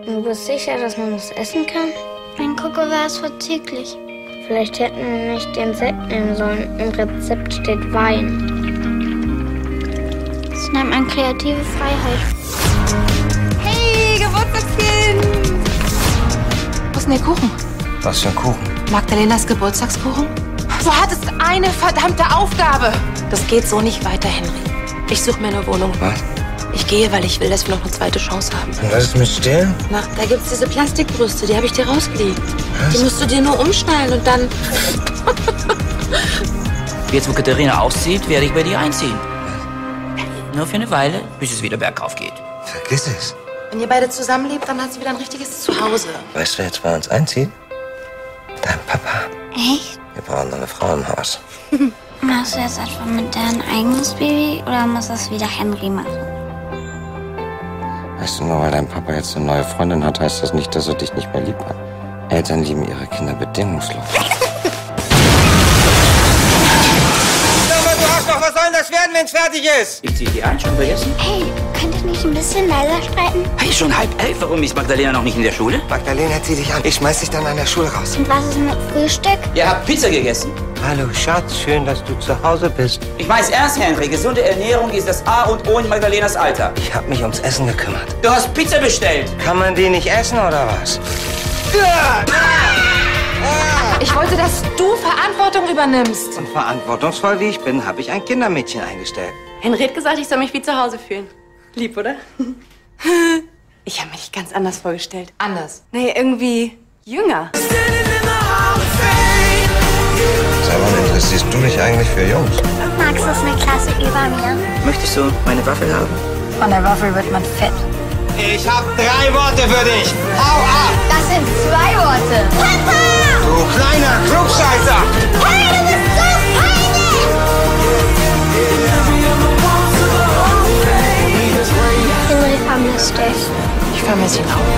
Du bist sicher, dass man das essen kann? Ein Kokowar ist vorzüglich. Vielleicht hätten wir nicht den Sekt nehmen sollen. Im Rezept steht Wein. Das nennt man kreative Freiheit. Hey, Geburtstagskind! Wo ist denn der Kuchen? Was für ein Kuchen? Magdalenas Geburtstagskuchen? Du hattest eine verdammte Aufgabe. Das geht so nicht weiter, Henry. Ich suche mir eine Wohnung. Was? Ich gehe, weil ich will, dass wir noch eine zweite Chance haben. Und was ist mit Stillen? Na, da gibt's diese Plastikbrüste, die habe ich dir rausgeliehen. Was? Die musst du dir nur umschnallen und dann... Jetzt, wo Katharina auszieht, werde ich bei dir einziehen. Nur für eine Weile, bis es wieder bergauf geht. Vergiss es. Wenn ihr beide zusammenlebt, dann hat sie wieder ein richtiges Zuhause. Weißt du, wer jetzt bei uns einzieht? Dein Papa. Echt? Wir brauchen noch eine Frau im Haus. Machst du jetzt etwa mit dein eigenes Baby oder muss das wieder Henry machen? Weißt du, nur weil dein Papa jetzt eine neue Freundin hat, heißt das nicht, dass er dich nicht mehr lieb hat. Eltern lieben ihre Kinder bedingungslos. Du hast doch, was soll denn das werden, wenn es fertig ist? Ich ziehe die ein, schon vergessen? Hey, könnt ihr nicht ein bisschen leiser streiten? Hey, schon 10:30. Warum ist Magdalena noch nicht in der Schule? Magdalena, zieh dich an. Ich schmeiß dich dann an der Schule raus. Und was ist mit Frühstück? Ihr habt Pizza gegessen? Hallo, Schatz. Schön, dass du zu Hause bist. Ich weiß erst, Henry, gesunde Ernährung ist das A und O in Magdalenas Alter. Ich habe mich ums Essen gekümmert. Du hast Pizza bestellt. Kann man die nicht essen, oder was? Ich wollte, dass du Verantwortung übernimmst. Und verantwortungsvoll wie ich bin, habe ich ein Kindermädchen eingestellt. Henry hat gesagt, ich soll mich wie zu Hause fühlen. Lieb, oder? Ich habe mir dich ganz anders vorgestellt. Anders. Nee, irgendwie jünger. Sag mal, interessierst du dich eigentlich für Jungs? Max ist eine Klasse über mir. Möchtest du meine Waffel haben? Von der Waffel wird man fett. Ich habe 3 Worte für dich. Hau ab! Das sind 2 Worte. Papa! Du kleiner Klugscheißer! Hey, du bist so peinlich! Henry vermisst dich. Ich vermisse ihn auch.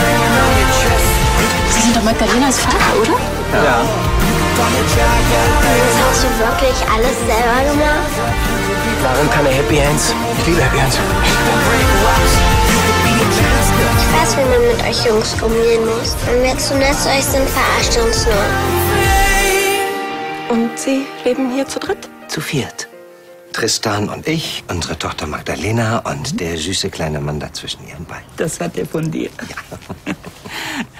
Sie sind doch Magdalenas Vater, oder? Ja. Das hast du wirklich alles selber gemacht? Warum keine Happy Hands? Ich liebe Happy Hands. Ich weiß, wie man mit euch Jungs umgehen muss. Wenn wir zu nett zu euch sind, verarscht ihr uns nur. Und Sie leben hier zu dritt? Zu viert. Tristan und ich, unsere Tochter Magdalena und der süße kleine Mann dazwischen ihren beiden. Das hat er von dir. Ja.